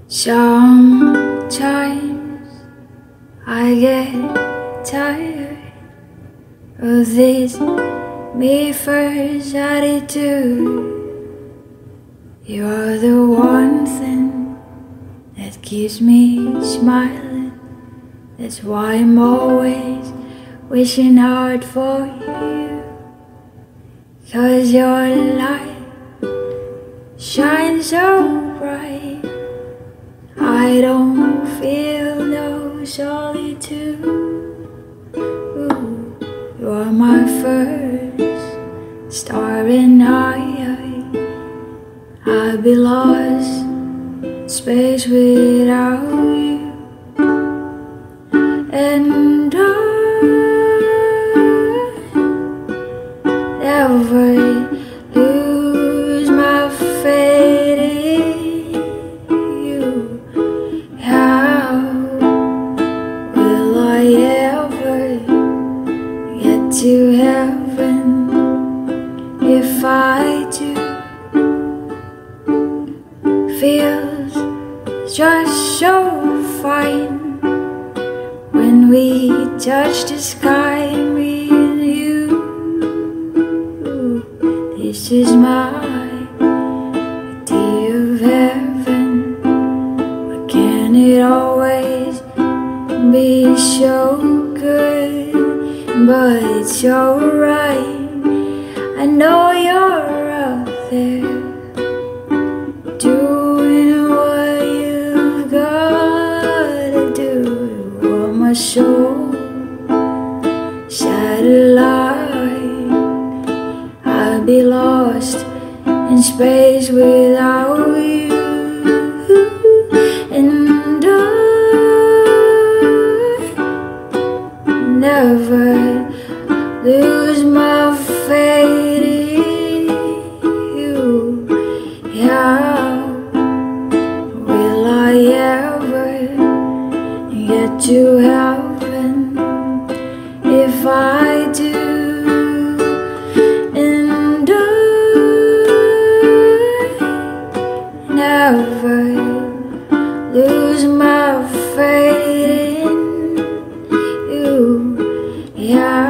Sometimes I get tired of this me first attitude. You are the one thing that keeps me smiling. That's why I'm always wishing hard for you. 'Cause your light shines so bright, I don't feel no solitude. Ooh, you are my first star in I'd be lost in space without you. And I never lose my faith in you. How will I ever get to heaven if I do? Feels just so fine when we touch the sky, me and you. This is my idea of heaven. Why can't it always be so good? But it's alright, I know you're out there doing what you've gotta do. On my soul satellite, I'd be lost in space without you. And I never lose my faith in you. How will I ever get to heaven if I do? And I never lose my faith in you. Yeah.